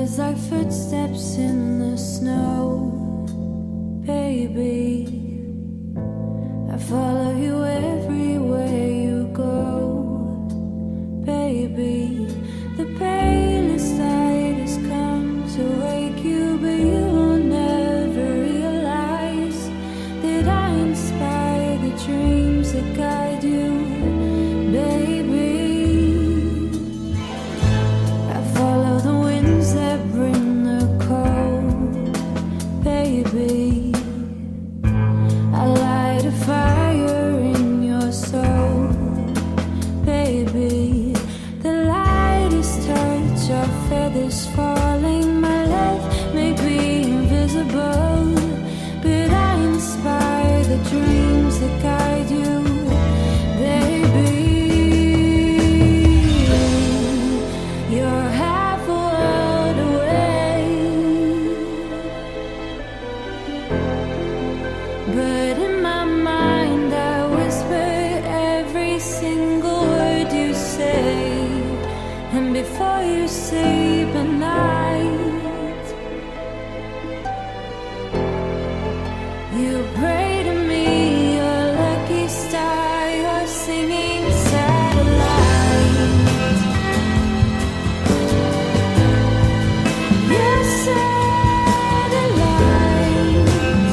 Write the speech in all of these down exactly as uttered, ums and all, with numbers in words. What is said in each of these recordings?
like footsteps in the snow, baby. I follow you everywhere you go, baby. The palest light has come to wake you, but you'll never realize that I inspire the dreams that guide you, baby. I follow the winds that bring the cold, baby. I light a fire in your soul, baby. The lightest touch of feathers falling. My life may be invisible, but I inspire the dreams that guide you, baby. You're half a world away, but in my mind I whisper every single word you say. And before you sleep at night, you pray to me, your lucky star, your singing satellite. Your satellite,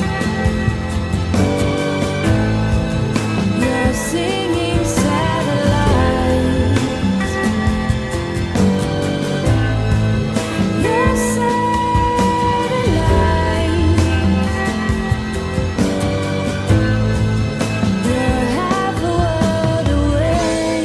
your singing satellite. Your satellite, you're half a world away.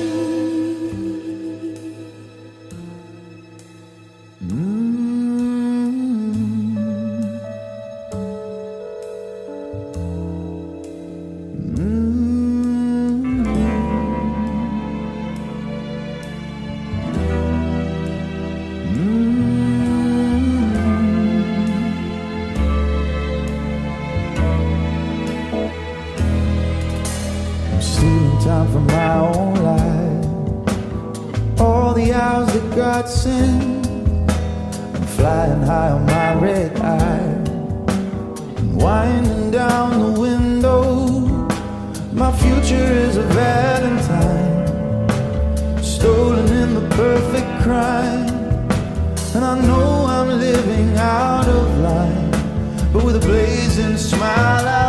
I'm stealing time from my own life, all the hours that God sent. I'm flying high on my red eye, and winding down the window. My future is a valentine, stolen in the perfect crime. And I know I'm living out of line, but with a blazing smile I